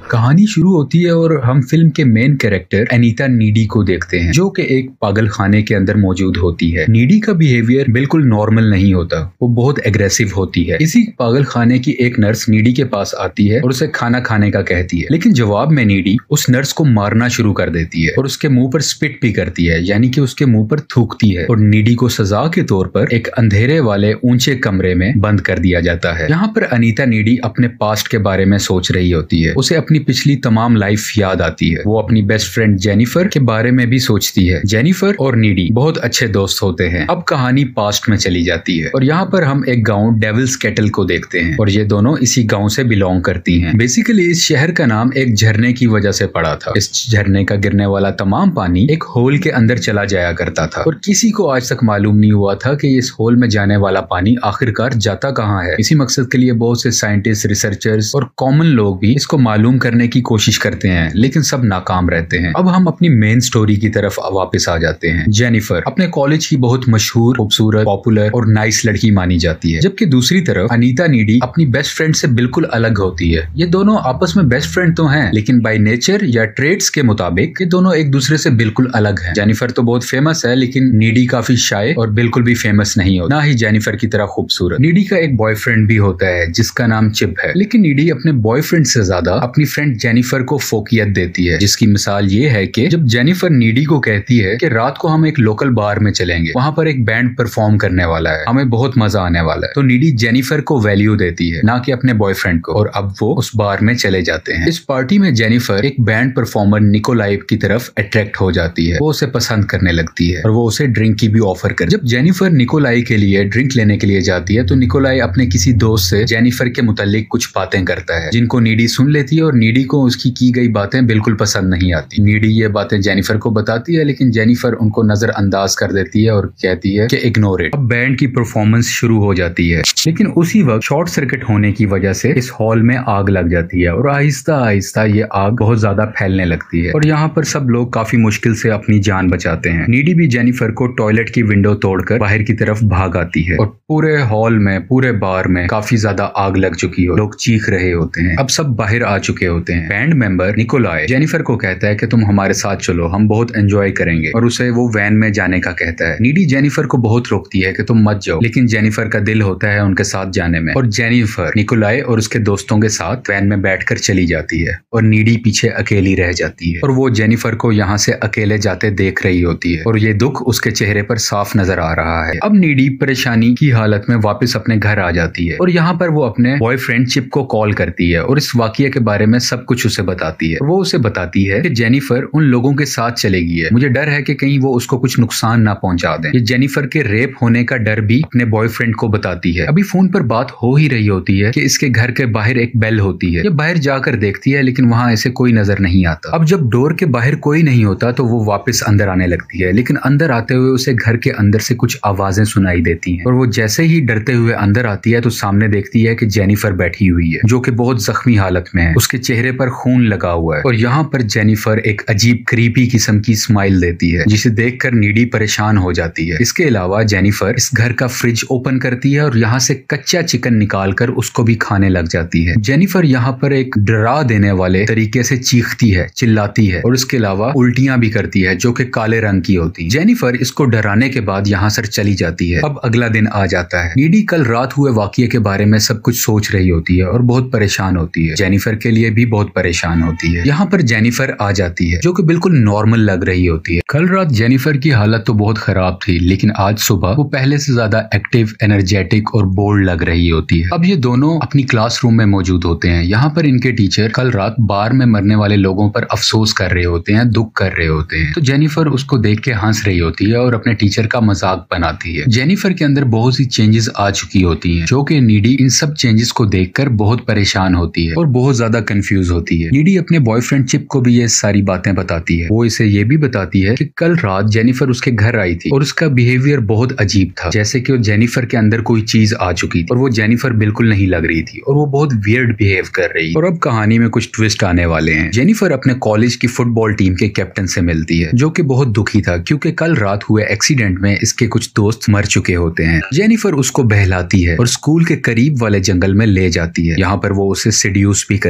कहानी शुरू होती है और हम फिल्म के मेन कैरेक्टर अनीता नीडी को देखते हैं, जो कि एक पागल खाने के अंदर मौजूद होती है। नीडी का बिहेवियर बिल्कुल नॉर्मल नहीं होता, वो बहुत एग्रेसिव होती है। इसी पागल खाने की एक नर्स नीडी के पास आती है और उसे खाना खाने का कहती है, लेकिन जवाब में नीडी उस नर्स को मारना शुरू कर देती है और उसके मुंह पर स्पिट भी करती है, यानी कि उसके मुंह पर थूकती है। और नीडी को सजा के तौर पर एक अंधेरे वाले ऊंचे कमरे में बंद कर दिया जाता है। यहाँ पर अनीता नीडी अपने पास्ट के बारे में सोच रही होती है। उसे अपनी पिछली तमाम लाइफ याद आती है। वो अपनी बेस्ट फ्रेंड जेनिफर के बारे में भी सोचती है। जेनिफर और नीडी बहुत अच्छे दोस्त होते हैं। अब कहानी पास्ट में चली जाती है और यहाँ पर हम एक गांव डेविल्स केटल को देखते हैं और ये दोनों इसी गांव से बिलोंग करती हैं। बेसिकली इस शहर का नाम एक झरने की वजह से पड़ा था। इस झरने का गिरने वाला तमाम पानी एक होल के अंदर चला जाया करता था और किसी को आज तक मालूम नहीं हुआ था कि इस होल में जाने वाला पानी आखिरकार जाता कहाँ है। इसी मकसद के लिए बहुत से साइंटिस्ट, रिसर्चर्स और कॉमन लोग भी इसको मालूम करने की कोशिश करते हैं, लेकिन सब नाकाम रहते हैं। अब हम अपनी मेन स्टोरी की तरफ वापस आ जाते हैं। जेनिफर अपने कॉलेज की बहुत मशहूर, खूबसूरत, पॉपुलर और नाइस लड़की मानी जाती है, जबकि दूसरी तरफ अनीता नीडी अपनी बेस्ट फ्रेंड से बिल्कुल अलग होती है। ये दोनों आपस में बेस्ट फ्रेंड तो हैं, लेकिन बाय नेचर या ट्रेड्स के मुताबिक ये दोनों एक दूसरे से बिल्कुल अलग हैं। जेनिफर तो बहुत फेमस है, लेकिन नीडी काफी शाय और बिल्कुल भी फेमस नहीं होता, ना ही जेनिफर की तरह खूबसूरत। नीडी का एक बॉयफ्रेंड भी होता है जिसका नाम चिप है, लेकिन नीडी अपने बॉयफ्रेंड से ज्यादा अपनी फ्रेंड जेनिफर को फोकियत देती है, जिसकी मिसाल ये है कि जब जेनिफर नीडी को कहती है कि रात को हम एक लोकल बार में चलेंगे, वहां पर एक बैंड परफॉर्म करने वाला है, हमें बहुत मजा आने वाला है, तो नीडी जेनिफर को वैल्यू देती है, ना कि अपने बॉयफ्रेंड को। और अब वो उस बार में चले जाते हैं। इस पार्टी में जेनिफर एक बैंड परफॉर्मर निकोलाई की तरफ अट्रैक्ट हो जाती है। वो उसे पसंद करने लगती है और वो उसे ड्रिंक की भी ऑफर कर। जब जेनिफर निकोलाई के लिए ड्रिंक लेने के लिए जाती है तो निकोलाई अपने किसी दोस्त से जेनिफर के मुतालिक कुछ बातें करता है, जिनको नीडी सुन लेती है और नीडी को उसकी की गई बातें बिल्कुल पसंद नहीं आती। नीडी ये बातें जेनिफर को बताती है, लेकिन जेनिफर उनको नजरअंदाज कर देती है और कहती है कि इग्नोर इट। अब बैंड की परफॉर्मेंस शुरू हो जाती है, लेकिन उसी वक्त शॉर्ट सर्किट होने की वजह से इस हॉल में आग लग जाती है और आहिस्ता आहिस्ता ये आग बहुत ज्यादा फैलने लगती है और यहाँ पर सब लोग काफी मुश्किल से अपनी जान बचाते हैं। नीडी भी जेनिफर को टॉयलेट की विंडो तोड़कर बाहर की तरफ भाग आती है और पूरे हॉल में, पूरे बार में काफी ज्यादा आग लग चुकी हो। लोग चीख रहे होते हैं। अब सब बाहर आ चुके होते हैं। बैंड मेंबर निकोलाई जेनिफर को कहता है कि तुम हमारे साथ चलो, हम बहुत एंजॉय करेंगे, और उसे वो वैन में जाने का कहता है। नीडी जेनिफर को बहुत रोकती है कि तुम मत जाओ, लेकिन जेनिफर का दिल होता है उनके साथ जाने में और जेनिफर निकोलाई और उसके दोस्तों के साथ वैन में बैठकर चली जाती है और नीडी पीछे अकेली रह जाती है और वो जेनिफर को यहाँ से अकेले जाते देख रही होती है और ये दुख उसके चेहरे पर साफ नजर आ रहा है। अब नीडी परेशानी की हालत में वापस अपने घर आ जाती है और यहाँ पर वो अपने बॉयफ्रेंड चिप को कॉल करती है और इस वाकये के बारे में सब कुछ उसे बताती है। वो उसे बताती है कि जेनिफर उन लोगों के साथ चली गई है, मुझे डर है कि कहीं वो उसको कुछ नुकसान ना पहुंचा दें। ये जेनिफर के रेप होने का डर भी अपने बॉयफ्रेंड को बताती है। अभी फोन पर बात हो ही रही होती है कि इसके घर के बाहर एक बेल होती है। ये बाहर जाकर देखती है, लेकिन वहां ऐसे कोई नजर नहीं आता। अब जब डोर के बाहर कोई नहीं होता तो वो वापस अंदर आने लगती है, लेकिन अंदर आते हुए उसे घर के अंदर से कुछ आवाजें सुनाई देती हैं और वो जैसे ही डरते हुए अंदर आती है तो सामने देखती है कि जेनिफर बैठी हुई है, जो कि बहुत जख्मी हालत में है। उसके चेहरे पर खून लगा हुआ है और यहाँ पर जेनिफर एक अजीब क्रीपी किस्म की स्माइल देती है, जिसे देखकर नीडी परेशान हो जाती है। इसके अलावा जेनिफर इस घर का फ्रिज ओपन करती है और यहाँ से कच्चा चिकन निकालकर उसको भी खाने लग जाती है। जेनिफर यहाँ पर एक डरा देने वाले तरीके से चीखती है, चिल्लाती है और इसके अलावा उल्टियां भी करती है, जो कि काले रंग की होती है। जेनिफर इसको डराने के बाद यहाँ से चली जाती है। अब अगला दिन आ जाता है। नीडी कल रात हुए वाकये के बारे में सब कुछ सोच रही होती है और बहुत परेशान होती है। जेनिफर के लिए भी बहुत परेशान होती है। यहाँ पर जेनिफर आ जाती है, जो कि बिल्कुल नॉर्मल लग रही होती है। कल रात जेनिफर की हालत तो बहुत खराब थी, लेकिन आज सुबह वो पहले से ज्यादा एक्टिव, एनर्जेटिक और बोल्ड लग रही होती है। अब ये दोनों अपनी क्लासरूम में मौजूद होते हैं। यहाँ पर इनके टीचर कल रात बार में मरने वाले लोगों पर अफसोस कर रहे होते हैं, दुख कर रहे होते हैं। तो जेनिफर उसको देख के हंस रही होती है और अपने टीचर का मजाक बनाती है। जेनिफर के अंदर बहुत सी चेंजेस आ चुकी होती हैं, जो कि नीडी इन सब चेंजेस को देखकर बहुत परेशान होती है और बहुत ज्यादा कंफ्यूज होती है। नीडी अपने बॉयफ्रेंड चिप को भी ये सारी बातें बताती है। वो इसे ये भी बताती है कि कल रात जेनिफर उसके घर आई थी और उसका बिहेवियर बहुत अजीब था, जैसे कि वो जेनिफर के अंदर कोई चीज आ चुकी थी और वो जेनिफर बिल्कुल नहीं लग रही थी और वो बहुत वियर्ड बिहेव कर रही। और अब कहानी में कुछ ट्विस्ट आने वाले हैं। जेनिफर अपने कॉलेज की फुटबॉल टीम के कैप्टन से मिलती है, जो कि बहुत दुखी था क्योंकि कल रात हुए एक्सीडेंट में इसके कुछ दोस्त मर चुके होते हैं। जेनिफर उसको बहलाती है और स्कूल के करीब वाले जंगल में ले जाती है। यहाँ पर वो उसे सेड्यूस भी करती है। वो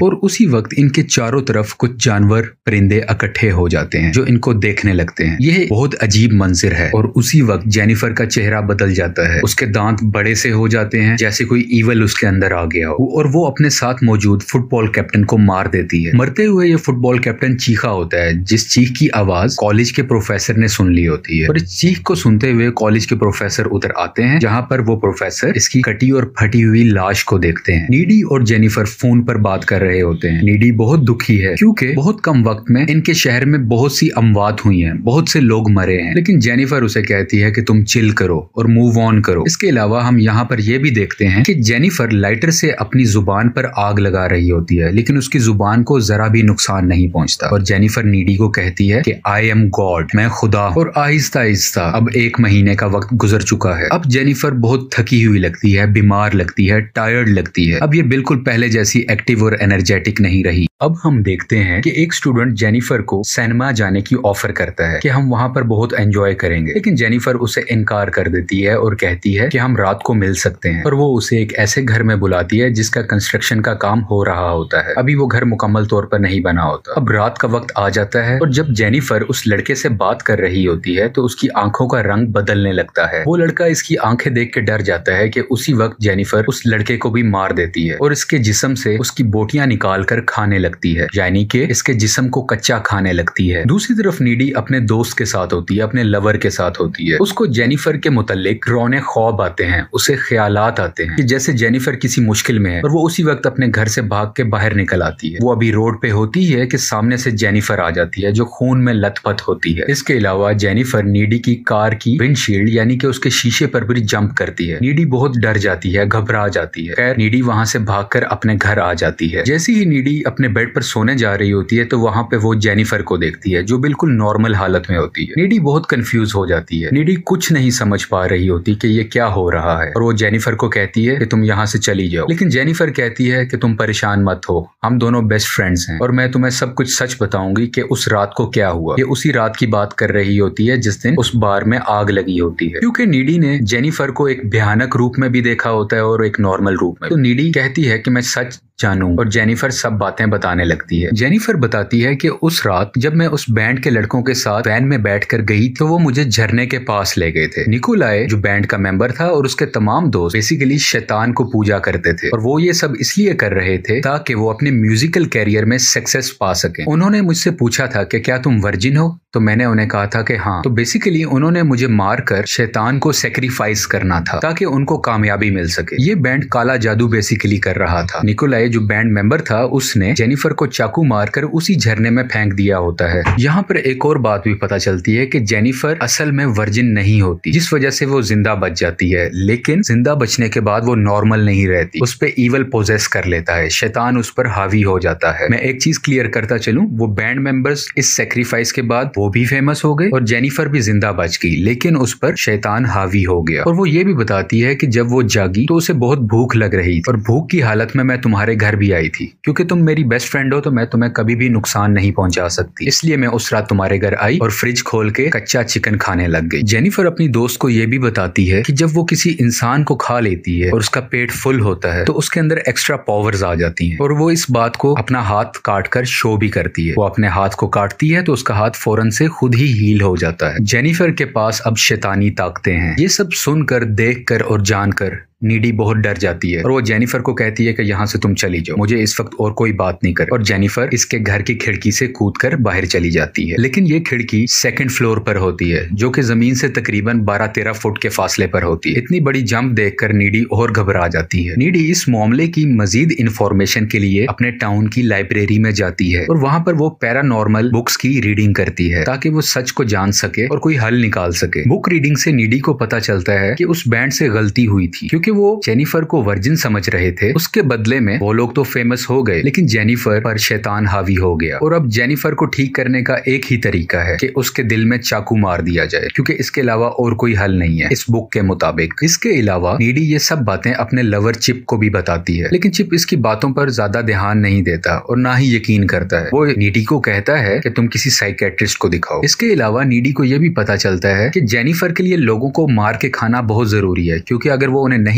और उसी वक्त इनके चारों तरफ कुछ जानवर परिंदे इकट्ठे हो जाते हैं जो इनको देखने लगते हैं। यह बहुत अजीब मंजर है और उसी वक्त जेनिफर का चेहरा बदल जाता है। उसके दांत बड़े से हो जाते हैं जैसे कोई ईवल उसके अंदर आ गया हो और वो अपने साथ मौजूद फुटबॉल कैप्टन को मार देती है। मरते हुए ये फुटबॉल कैप्टन चीखा होता है जिस चीख की आवाज कॉलेज के प्रोफेसर ने सुन ली होती है और इस चीख को सुनते हुए कॉलेज के प्रोफेसर उधर आते हैं जहाँ पर वो प्रोफेसर इसकी कटी और फटी हुई लाश को देखते हैं। नीडी और जेनिफर फोन पर बात कर रहे होते हैं। नीडी बहुत दुखी है क्योंकि बहुत कम वक्त में इनके शहर में बहुत सी अमवात हुई हैं, बहुत से लोग मरे हैं, लेकिन जेनिफर उसे कहती है कि तुम चिल करो और मूव ऑन करो। इसके अलावा हम यहाँ पर यह भी देखते हैं कि जेनिफर लाइटर से अपनी जुबान पर आग लगा रही होती है लेकिन उसकी जुबान को जरा भी नुकसान नहीं पहुंचता और जेनिफर नीडी को कहती है कि आई एम गॉड, मैं खुदा। और आहिस्ता आहिस्ता अब 1 महीने का वक्त गुजर चुका है। अब जेनिफर बहुत थकी हुई लगती है, बीमार लगती है, टायर्ड लगती है। अब ये बिल्कुल पहले जैसी एक्टिव और एनर्जेटिक नहीं रही। अब हम देखते हैं कि एक स्टूडेंट जेनिफर को सिनेमा जाने की ऑफर करता है कि हम वहां पर बहुत एंजॉय करेंगे, लेकिन जेनिफर उसे इनकार कर देती है और कहती है कि हम रात को मिल सकते हैं। और वो उसे एक ऐसे घर में बुलाती है जिसका कंस्ट्रक्शन का काम हो रहा होता है। अभी वो घर मुकम्मल तौर पर नहीं बना होता। अब रात का वक्त आ जाता है और जब जेनिफर उस लड़के से बात कर रही होती है तो उसकी आंखों का रंग बदलने लगता है। वो लड़का इसकी आंखें देख के डर जाता है कि उसी वक्त जेनिफर उस लड़के को भी मार देती है और इसके जिस्म से उसकी बोटियां निकाल कर खाने लगती है, यानी कि इसके जिस्म को कच्चा खाने लगती है। दूसरी तरफ नीडी अपने दोस्त के साथ होती है, अपने लवर के साथ होती है। उसको जेनिफर के मुतल्लिक रौने ख्वाब आते हैं, उसे ख्यालात आते हैं कि जैसे जेनिफर किसी मुश्किल में है और वो उसी वक्त अपने घर से भाग के बाहर निकल आती है। वो अभी रोड पे होती है कि सामने से जेनिफर आ जाती है जो खून में लथपथ होती है। इसके अलावा जेनिफर नीडी की कार की विंडशील्ड यानी कि उसके शीशे पर भी जंप करती है। नीडी बहुत डर जाती है, घबरा जाती है। खैर नीडी वहां से भागकर अपने घर आ जाती है। जैसे ही नीडी अपने बेड पर सोने जा रही होती है तो वहां पे वो जेनिफर को देखती है जो बिल्कुल नॉर्मल हालत में होती है। नीडी बहुत कंफ्यूज हो जाती है। नीडी कुछ नहीं समझ पा रही होती कि ये क्या हो रहा है और वो जेनिफर को कहती है कि तुम यहाँ से चली जाओ, लेकिन जेनिफर कहती है कि तुम परेशान मत हो, हम दोनों बेस्ट फ्रेंड्स हैं और मैं तुम्हें सब कुछ सच बताऊंगी कि उस रात को क्या हुआ। ये उसी रात की बात कर रही होती है जिस दिन उस बार में आग लगी होती है। क्योंकि नीडी ने जेनिफर को एक भयानक रूप में भी देखा होता है और एक नॉर्मल रूप में, तो नीडी कहती है कि मैं सच जानूं और जेनिफर सब बातें बताने लगती है। जेनिफर बताती है कि उस रात जब मैं उस बैंड के लड़कों के साथ वैन में बैठकर गई तो वो मुझे झरने के पास ले गए थे। निकोलाई जो बैंड का मेंबर था और उसके तमाम दोस्त बेसिकली शैतान को पूजा करते थे और वो ये सब इसलिए कर रहे थे ताकि वो अपने म्यूजिकल कैरियर में सक्सेस पा सकें। उन्होंने मुझसे पूछा था कि क्या तुम वर्जिन हो, तो मैंने उन्हें कहा था कि हाँ। तो बेसिकली उन्होंने मुझे मारकर शैतान को सेक्रीफाइस करना था ताकि उनको कामयाबी मिल सके। ये बैंड काला जादू बेसिकली कर रहा था। निकोलाई जो बैंड मेंबर था उसने जेनिफर को चाकू मारकर उसी झरने में फेंक दिया होता है। यहाँ पर एक और बात भी पता चलती है कि जेनिफर असल में वर्जिन नहीं होती, जिस वजह से वो जिंदा बच जाती है, लेकिन जिंदा बचने के बाद वो नॉर्मल नहीं रहती, उस पे ईवल पोजेस कर लेता है, शैतान उस पर हावी हो जाता है। मैं एक चीज क्लियर करता चलूं, वो बैंड मेंबर्स इस सेक्रीफाइस के बाद वो भी फेमस हो गए और जेनिफर भी जिंदा बच गई, लेकिन उस पर शैतान हावी हो गया। और वो ये भी बताती है कि जब वो जागी तो उसे बहुत भूख लग रही थी और भूख की हालत में मैं तुम्हारे घर भी आई थी, क्योंकि तुम मेरी बेस्ट फ्रेंड हो तो मैं तुम्हें कभी भी नुकसान नहीं पहुंचा सकती, इसलिए मैं उस रात तुम्हारे घर आई और फ्रिज खोल के कच्चा चिकन खाने लग गई। जेनिफर अपनी दोस्त को यह भी बताती है कि जब वो किसी इंसान को खा लेती है और उसका पेट फुल होता है तो उसके अंदर एक्स्ट्रा पावर्स आ जाती हैं और वो इस बात को अपना हाथ काट कर शो भी करती है। वो अपने हाथ को काटती है तो उसका हाथ फौरन से खुद ही हील हो जाता है। जेनिफर के पास अब शैतानी ताकतें हैं। ये सब सुनकर, देखकर और जानकर नीडी बहुत डर जाती है और वो जेनिफर को कहती है कि यहाँ से तुम चली जाओ, मुझे इस वक्त और कोई बात नहीं कर। और जेनिफर इसके घर की खिड़की से कूदकर बाहर चली जाती है, लेकिन ये खिड़की 2nd फ्लोर पर होती है जो कि जमीन से तकरीबन 12-13 फुट के फासले पर होती है। इतनी बड़ी जंप देखकर नीडी और घबरा जाती है। नीडी इस मामले की मजीद इंफॉर्मेशन के लिए अपने टाउन की लाइब्रेरी में जाती है और वहां पर वो पैरानॉर्मल बुक्स की रीडिंग करती है ताकि वो सच को जान सके और कोई हल निकाल सके। बुक रीडिंग से नीडी को पता चलता है कि उस बैंड से गलती हुई थी, क्योंकि वो जेनिफर को वर्जिन समझ रहे थे। उसके बदले में वो लोग तो फेमस हो गए, लेकिन जेनिफर पर शैतान हावी हो गया और अब जेनिफर को ठीक करने का एक ही तरीका है कि उसके दिल में चाकू मार दिया जाए, क्योंकि इसके अलावा और कोई हल नहीं है इस बुक के मुताबिक। इसके अलावा नीडी ये सब बातें अपने लवर चिप को भी बताती है, लेकिन चिप इसकी बातों पर ज्यादा ध्यान नहीं देता और ना ही यकीन करता है। वो नीडी को कहता है कि तुम किसी साइकेट्रिस्ट को दिखाओ। इसके अलावा नीडी को यह भी पता चलता है कि जेनिफर के लिए लोगों को मार के खाना बहुत जरूरी है, क्योंकि अगर वो उन्हें नहीं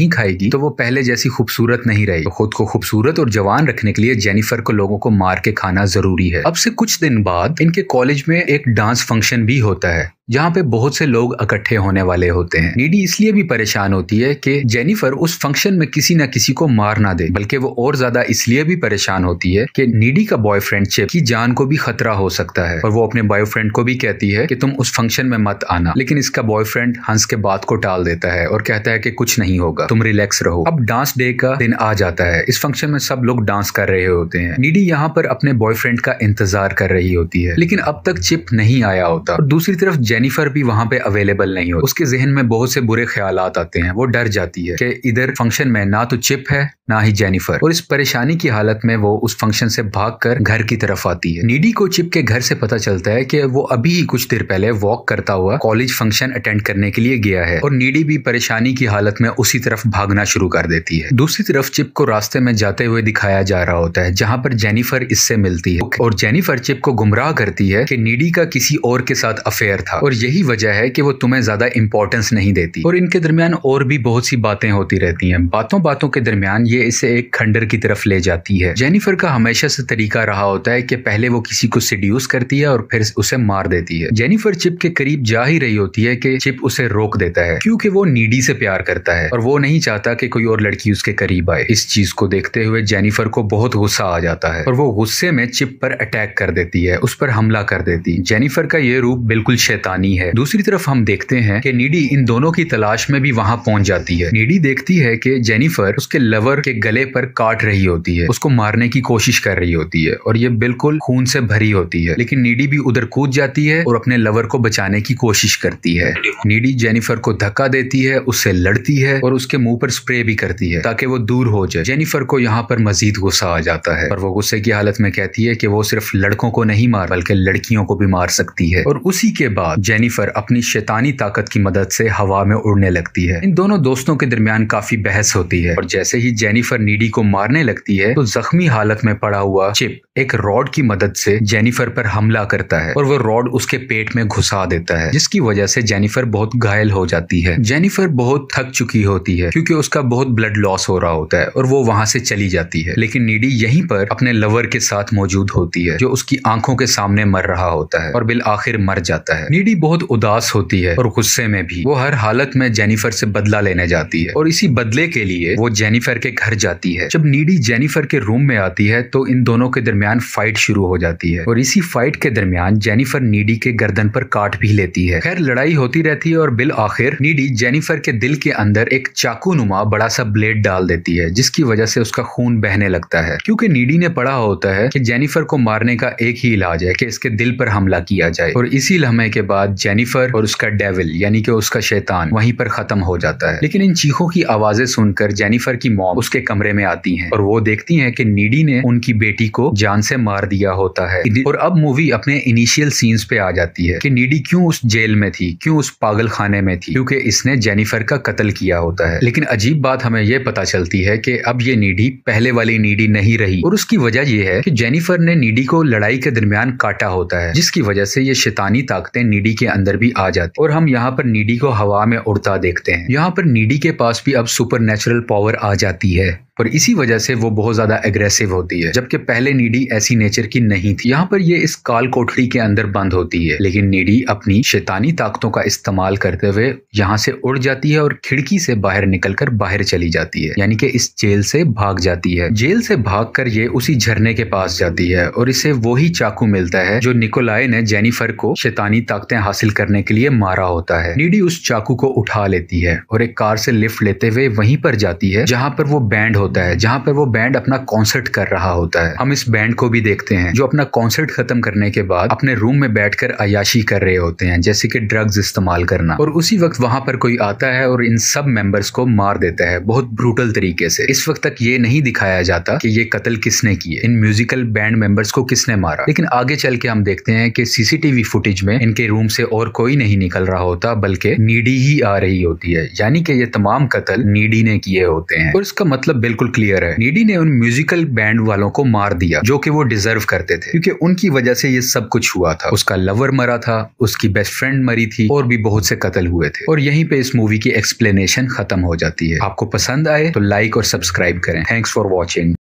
नहीं खाएगी तो वो पहले जैसी खूबसूरत नहीं रही। तो खुद को खूबसूरत और जवान रखने के लिए जेनिफर को लोगों को मार के खाना जरूरी है। अब से कुछ दिन बाद इनके कॉलेज में एक डांस फंक्शन भी होता है जहाँ पे बहुत से लोग इकट्ठे होने वाले होते हैं। नीडी इसलिए भी परेशान होती है कि जेनिफर उस फंक्शन में किसी न किसी को मार ना दे, बल्कि वो और ज्यादा इसलिए भी परेशान होती है कि नीडी का बॉयफ्रेंड चिप की जान को भी खतरा हो सकता है। और वो अपने बॉयफ्रेंड को भी कहती है कि तुम उस फंक्शन में मत आना, लेकिन इसका बॉयफ्रेंड हंस के बात को टाल देता है और कहता है कि कुछ नहीं होगा, तुम रिलैक्स रहो। अब डांस डे का दिन आ जाता है। इस फंक्शन में सब लोग डांस कर रहे होते हैं। नीडी यहाँ पर अपने बॉयफ्रेंड का इंतजार कर रही होती है, लेकिन अब तक चिप नहीं आया होता। और दूसरी तरफ जेनिफर भी वहां पे अवेलेबल नहीं होती। उसके जहन में बहुत से बुरे ख्यालात आते हैं। वो डर जाती है कि इधर फंक्शन में ना तो चिप है ना ही जेनिफर। और इस परेशानी की हालत में वो उस फंक्शन से भागकर घर की तरफ आती है। नीडी को चिप के घर से पता चलता है कि वो अभी ही कुछ देर पहले वॉक करता हुआ कॉलेज फंक्शन अटेंड करने के लिए गया है। और नीडी भी परेशानी की हालत में उसी तरफ भागना शुरू कर देती है। दूसरी तरफ चिप को रास्ते में जाते हुए दिखाया जा रहा होता है, जहां पर जेनिफर इससे मिलती है। और जेनिफर चिप को गुमराह करती है कि नीडी का किसी और के साथ अफेयर था और यही वजह है कि वो तुम्हें ज्यादा इंपॉर्टेंस नहीं देती। और इनके दरमियान और भी बहुत सी बातें होती रहती हैं। बातों बातों के दरमियान ये इसे एक खंडर की तरफ ले जाती है। जेनिफर का हमेशा से तरीका रहा होता है कि पहले वो किसी को सिड्यूस करती है और फिर उसे मार देती है। जेनिफर चिप के करीब जा ही रही होती है कि चिप उसे रोक देता है, क्योंकि वो नीडी से प्यार करता है और वो नहीं चाहता कि कोई और लड़की उसके करीब आए। इस चीज को देखते हुए जेनिफर को बहुत गुस्सा आ जाता है और वो गुस्से में चिप पर अटैक कर देती है, उस पर हमला कर देती है। जेनिफर का ये रूप बिल्कुल शैतानी है। दूसरी तरफ हम देखते हैं कि नीडी इन दोनों की तलाश में भी वहां पहुंच जाती है। नीडी देखती है कि जेनिफर उसके लवर के गले पर काट रही होती है, उसको मारने की कोशिश कर रही होती है और ये बिल्कुल खून से भरी होती है। लेकिन नीडी भी उधर कूद जाती है और अपने लवर को बचाने की कोशिश करती है। नीडी जेनिफर को धक्का देती है, उससे लड़ती है और उसके मुंह पर स्प्रे भी करती है ताकि वो दूर हो जाए। जेनिफर को यहाँ पर मजीद गुस्सा आ जाता है और वो गुस्से की हालत में कहती है कि वो सिर्फ लड़कों को नहीं मार बल्कि लड़कियों को भी मार सकती है। और उसी के बाद जेनिफर अपनी शैतानी ताकत की मदद से हवा में उड़ने लगती है। इन दोनों दोस्तों के दरमियान काफी बहस होती है और जैसे ही जेनिफर नीडी को मारने लगती है तो जख्मी हालत में पड़ा हुआ चिप एक रॉड की मदद से जेनिफर पर हमला करता है और वो रॉड उसके पेट में घुसा देता है, जिसकी वजह से जेनिफर बहुत घायल हो जाती है। जेनिफर बहुत थक चुकी होती है क्योंकि उसका बहुत ब्लड लॉस हो रहा होता है और वो वहां से चली जाती है। लेकिन नीडी यहीं पर अपने लवर के साथ मौजूद होती है जो उसकी आंखों के सामने मर रहा होता है और बिल आखिर मर जाता है। नीडी बहुत उदास होती है और गुस्से में भी। वो हर हालत में जेनिफर से बदला लेने जाती है और इसी बदले के लिए वो जेनिफर के घर जाती है। जब नीडी जेनिफर के रूम में आती है तो इन दोनों के दरमियान फाइट शुरू हो जाती है और इसी फाइट के दरमियान जेनिफर नीडी के गर्दन पर काट भी लेती है। खैर लड़ाई होती रहती है और बिल आखिर नीडी जेनिफर के दिल के अंदर एक चाकू नुमा बड़ा सा ब्लेड डाल देती है, जिसकी वजह से उसका खून बहने लगता है। क्योंकि नीडी ने पढ़ा होता है कि जेनिफर को मारने का एक ही इलाज है कि इसके दिल पर हमला किया जाए। और इसी लम्हे के बाद जेनिफर और उसका डेविल यानी कि उसका शैतान वहीं पर खत्म हो जाता है। लेकिन इन चीखों की आवाजें सुनकर जेनिफर की मॉम उसके कमरे में आती हैं और वो देखती हैं कि नीडी ने उनकी बेटी को जान से मार दिया होता है। और अब मूवी अपने इनिशियल सीन्स पे आ जाती है कि नीडी क्यों उस जेल में थी, क्यों उस पागल खाने में थी, क्योंकि इसने जेनिफर का कत्ल किया होता है। लेकिन अजीब बात हमें यह पता चलती है कि अब ये नीडी पहले वाली नीडी नहीं रही और उसकी वजह यह है कि जेनिफर ने नीडी को लड़ाई के दरमियान काटा होता है, जिसकी वजह से ये शैतानी ताकतें नीडी के अंदर भी आ जाती। और हम यहाँ पर नीडी को हवा में उड़ता देखते हैं। यहाँ पर नीडी के पास भी अब सुपरनेचुरल पावर आ जाती है और इसी वजह से वो बहुत ज्यादा एग्रेसिव होती है, जबकि पहले नीडी ऐसी नेचर की नहीं थी। यहाँ पर ये इस काल कोठरी के अंदर बंद होती है, लेकिन नीडी अपनी शैतानी ताकतों का इस्तेमाल करते हुए यहाँ से उड़ जाती है और खिड़की से बाहर निकलकर बाहर चली जाती है, यानी कि इस जेल से भाग जाती है। जेल से भागकर ये उसी झरने के पास जाती है और इसे वही चाकू मिलता है जो निकोलाई ने जेनिफर को शैतानी ताकतें हासिल करने के लिए मारा होता है। नीडी उस चाकू को उठा लेती है और एक कार से लिफ्ट लेते हुए वहीं पर जाती है जहाँ पर वो बैंड होता है, जहाँ पर वो बैंड अपना कॉन्सर्ट कर रहा होता है। हम इस बैंड को भी देखते हैं जो अपना कॉन्सर्ट खत्म करने के बाद अपने रूम में बैठकर अय्याशी कर रहे होते हैं, जैसे कि ड्रग्स इस्तेमाल करना। और उसी वक्त वहां पर कोई आता है और इन सब मेंबर्स को मार देता है बहुत ब्रूटल तरीके से। इस वक्त तक ये नहीं दिखाया जाता कि ये कत्ल किसने किए, इन म्यूजिकल बैंड मेंबर्स को किसने मारा। लेकिन आगे चल के हम देखते हैं कि सीसीटीवी फुटेज में इनके रूम से और कोई नहीं निकल रहा होता बल्कि नीडी ही आ रही होती है, यानी कि ये तमाम कत्ल नीडी ने किए होते हैं। और इसका मतलब बिल्कुल क्लियर है, नीडी ने उन म्यूजिकल बैंड वालों को मार दिया जो कि वो डिजर्व करते थे, क्योंकि उनकी वजह से ये सब कुछ हुआ था। उसका लवर मरा था, उसकी बेस्ट फ्रेंड मरी थी और भी बहुत से कत्ल हुए थे। और यहीं पे इस मूवी की एक्सप्लेनेशन खत्म हो जाती है। आपको पसंद आए तो लाइक और सब्सक्राइब करें। Thanks for watching.